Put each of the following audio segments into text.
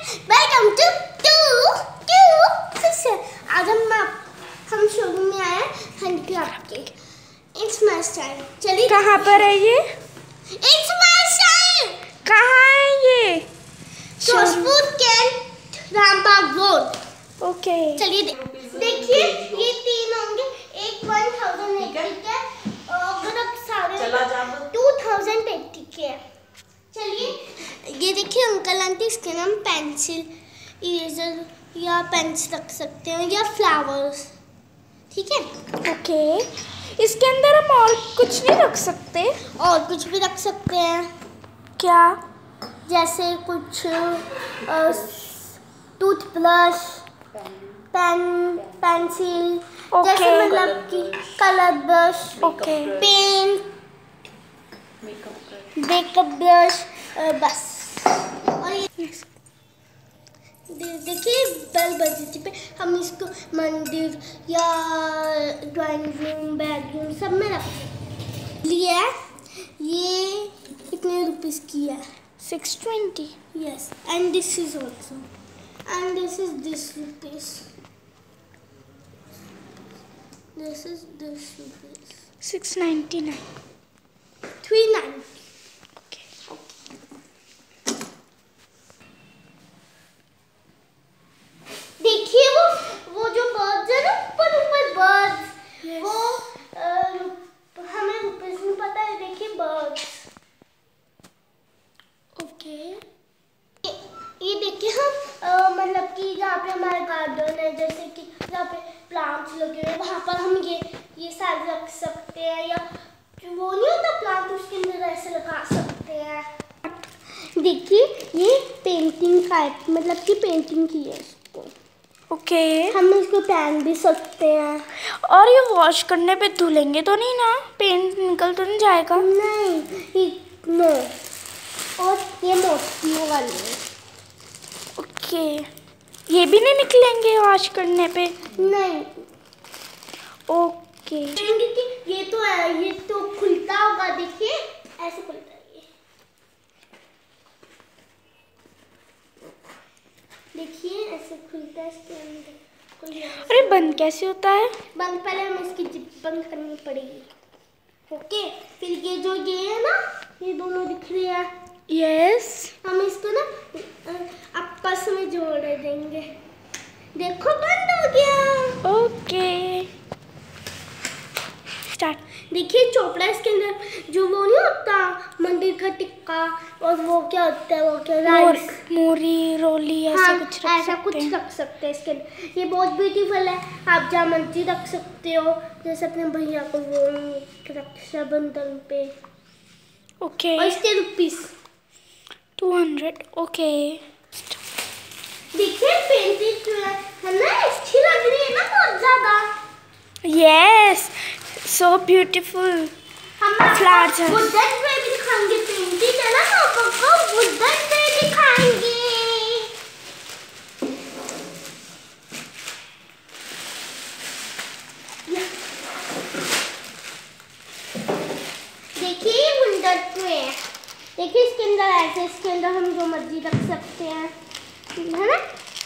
Welcome to फिर से आज हम शोरूम में आए हैंडक्राफ्ट के। It's my style. चलिए कहाँ पर है ये? It's my style. कहाँ है ये? Jodhpur cantt Rambagh road. Okay चलिए देखिए ये तीन होंगे। एक 1080 के और सारे 2080 के। चलिए ये देखिए अंकल आंटी, इसके नाम पेंसिल, इरेजर या पेंस रख सकते हैं या फ्लावर्स। ठीक है ओके। इसके अंदर हम और कुछ नहीं रख सकते? और कुछ भी रख सकते हैं। क्या? जैसे कुछ टूथब्रश, पेन, पेंसिल, जैसे मतलब कि colour brush, okay, pen, makeup brush, बस। और ये देखिए बेल बजती पे हम इसको मंदिर या ड्राइंग रूम, बेडरूम सब में रख लिया। ये कितने रुपीस की है? 620। Yes, and this is also, and this is this rupees, this is this rupees 699। 390। देखिए वो जो बर्ड्स है ना, ऊपर बर्ड्स, yes. वो हमें रुपीस में पता है। देखिए बर्ड्स। ओके ये देखिए हम मतलब कि जहाँ पे हमारा गार्डन है, जैसे कि जहाँ पे प्लांट्स लगे हुए हैं, वहाँ पर हम ये सारे रख सकते हैं। या वो नहीं होता प्लांट, उसके अंदर ऐसे लगा सकते हैं। देखिए ये पेंटिंग का है, मतलब कि पेंटिंग की है इसको। ओके हम इसको पहन भी सकते हैं। और ये वॉश करने पे धुलेंगे तो नहीं ना? पेंट निकल तो नहीं जाएगा? नहीं, नो। और ये मोतियों वाली है। ओके, ये भी नहीं निकलेंगे वॉश करने पे? नहीं। ओके ये तो है, ये तो खुलता होगा। देखिए ऐसे खुलता है ये। देखिए ऐसे खुलता है इसके अंदर। अरे बंद कैसे होता है? बंद पहले हमें इसकी जिप बंद करनी पड़ेगी। ओके, फिर ये जो ये है ना, ये दोनों दिख रहे हैं। यस, हम इसको ना आपस में जोड़ देंगे। देखो बंद हो गया। Okay start. देखिए चोपड़ा, इसके अंदर जो वो नहीं होता मंदिर का टिक्का, और वो क्या होता है, वो क्या राइस, मूरी, रोली, ऐसा कुछ रख ऐसा कुछ रख सकते हैं इसके अंदर। ये बहुत ब्यूटीफुल है। आप जामंती रख सकते हो, जैसे अपने भैया को वो रक्षाबंधन पे। ओके और इसके रुपीस 200। ओके देखिए पेंटिंग है ना, अच्छी लग रही है ना बहुत ज्यादा। Yes, so beautiful. हम फ्लावर्स वुडन पे भी दिखाएंगे। पेंटिंग है ना, पापा वुडन पे दिखाएंगे। देखिए वुडन पे, देखिए इसके अंदर ऐसे, इसके अंदर हम जो मर्जी रख सकते हैं, है ना।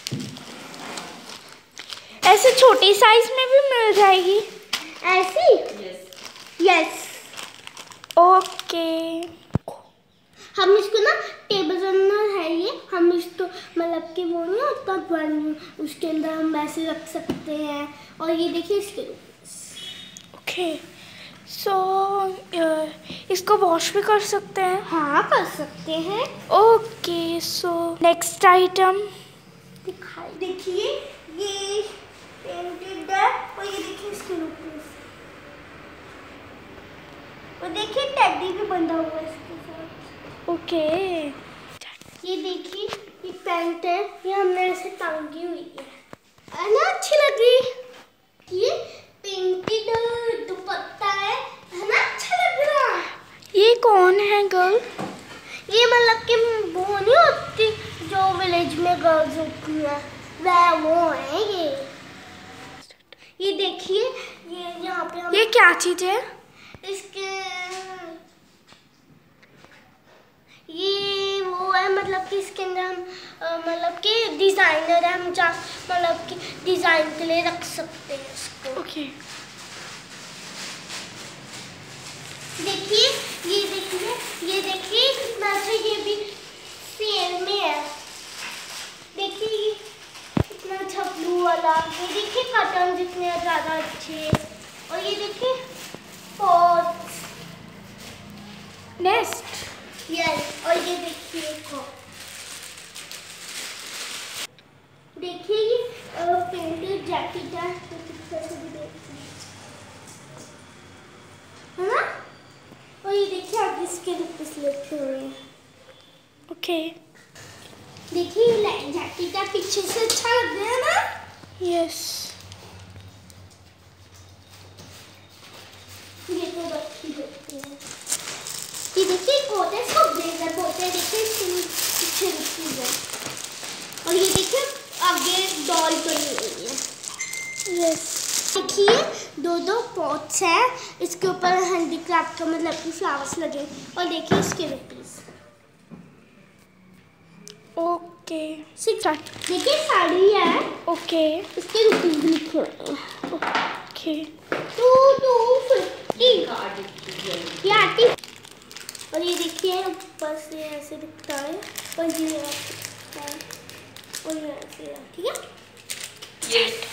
ऐसे छोटी साइज में भी मिल जाएगी ऐसी? यस। ओके हम इसको ना टेबल रनर है ये, हम इसको मतलब कि वो नहीं होता ड्राइंग, उसके अंदर हम ऐसे रख सकते हैं। और ये देखिए इसके। ओके सो इसको वॉश भी कर सकते हैं? हाँ कर सकते हैं। ओके सो नेक्स्ट आइटम दिखाई। देखिए ये पेंटेड है, और ये देखिए इसके ऊपर, और देखिए टेडी भी बंधा हुआ है इसके साथ। ओके ये देखिए ये पैंट है, ये हमने ऐसे टांगी हुई है ना, अच्छी लग रही। ये पेंटेड दुपट्टा है ना, अच्छा लग रहा। ये कौन है गर्ल? ये मतलब कि वो नहीं होती जो विलेज में गर्ल्स होती है, वह वो है ये देखिए ये यहाँ पे हम, ये क्या चीज है? इसके ये वो है मतलब कि इसके अंदर हम मतलब कि डिज़ाइनर है, हम जहाँ मतलब कि डिज़ाइन के लिए रख सकते हैं इसको। ओके। देखिए ये देखिए कितना अच्छा, ये भी सेल में है। देखिए ये कितना अच्छा ब्लू वाला, ये देखिए कर्टन जितने ज़्यादा अच्छे, और ये देखिए पॉट्स नेक्स्ट। यस, और ये देखिए ये पेंटेड जैकेट है, है ना? और ये देखिए आगे इसके रुपीस लिखे हुए हैं। ओके। देखिए ये जैकेट है, पीछे से अच्छा लग रहा है ना? यस। ये तो रखी होती है। ये देखिए कोट है, सब ब्लेजर बोलते हैं। देखिए इसके पीछे रुपीस है, और ये देखिए आगे डॉल बनी हुई है। यस। देखिए दो पॉट्स हैं, इसके ऊपर हैंडीक्राफ्ट का मतलब कि फ्लावर्स लगे, और देखिए इसके रुपीस। ओके। देखिए साड़ी है, ओके। इसके रुपीस भी लिखे हुए हैं। ओके। 250 ये आती। और ये देखिए ऊपर से ऐसे दिखता है, और ये ऐसे दिखता है, और ये ऐसे है, ठीक है।